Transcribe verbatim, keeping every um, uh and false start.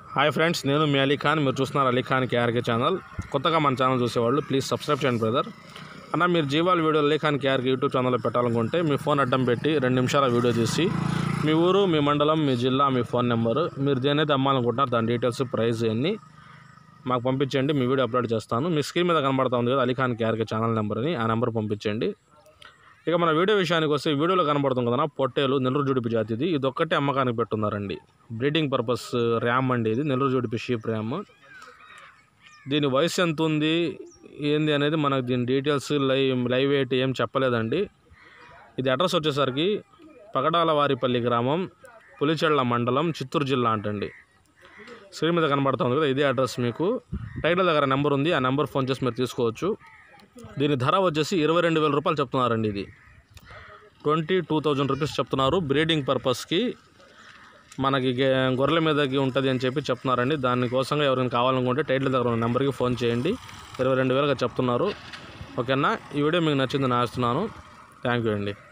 Hi friends, నేను మీ అలీ ఖాన్. మీరు చూస్తున్నారు అలీ ఖాన్ కేఆర్కే ఛానల్. కొత్తగా మన ఛానల్ చూసేవాళ్ళు ప్లీజ్ సబ్స్క్రైబ్ చేయండి బ్రదర్. అన్న, మీరు జీవాల video Ali Khan KRK YouTube ఛానల్లో పెట్టాలనుకుంటే మీ ఫోన్ అడ్డం పెట్టి రెండు నిమిషాల వీడియో తీసి మీ ఊరు, మీ మండలం, మీ జిల్లా, మీ ఫోన్ నెంబరు, మీరు దేనైతే అమ్మాలనుకుంటున్నారు దాని డీటెయిల్స్, ప్రైస్ అన్నీ మాకు పంపించండి. మీ వీడియో అప్లోడ్ చేస్తాను. మీ స్క్రీన్ మీద కనబడతా ఉంది కదా Ali Khan KRK channel number అని, ఆ నెంబర్ పంపించండి. ఇక మన వీడియో విషయానికి వస్తే, వీడియోలో కనబడుతుంది కదా పొట్టేలు నెల్లూరు జుడిపి జాతిది. ఇది ఒక్కటే అమ్మకానికి పెట్టున్నారండి. బ్రీడింగ్ పర్పస్ ర్యామ్ అండి. ఇది నెల్లూరు జుడిపి షీప్ ర్యామ్. దీని వయసు ఎంత ఉంది ఏంది అనేది మనకు దీని డీటెయిల్స్ లైవ్ లైవ్ వెయిట్ ఏం చెప్పలేదండి. ఇది అడ్రస్ వచ్చేసరికి పగడాల వారిపల్లి గ్రామం, పులిచెళ్ల మండలం, చిత్తూరు జిల్లా అంటండి. స్క్రీన్ మీద కనబడుతుంది కదా ఇదే అడ్రస్. మీకు టైటిల్ దగ్గర నెంబర్ ఉంది, ఆ నెంబర్ ఫోన్ చేసి మీరు తీసుకోవచ్చు. దీని ధర వచ్చేసి ఇరవై రెండు వేల రూపాయలు చెప్తున్నారండి. ఇది ట్వంటీ టూ థౌజండ్ రూపీస్ చెప్తున్నారు. బ్రీడింగ్ పర్పస్కి మనకి గొర్రెల మీదకి ఉంటుంది అని చెప్పి చెప్తున్నారండి. దానికోసంగా ఎవరైనా కావాలనుకుంటే టైటిల్ దగ్గర ఉన్న నెంబర్కి ఫోన్ చేయండి. ఇరవై రెండు వేలుగా చెప్తున్నారు. ఓకేనా? ఈ వీడియో మీకు నచ్చిందని ఆశిస్తున్నాను. థ్యాంక్ యూ అండి.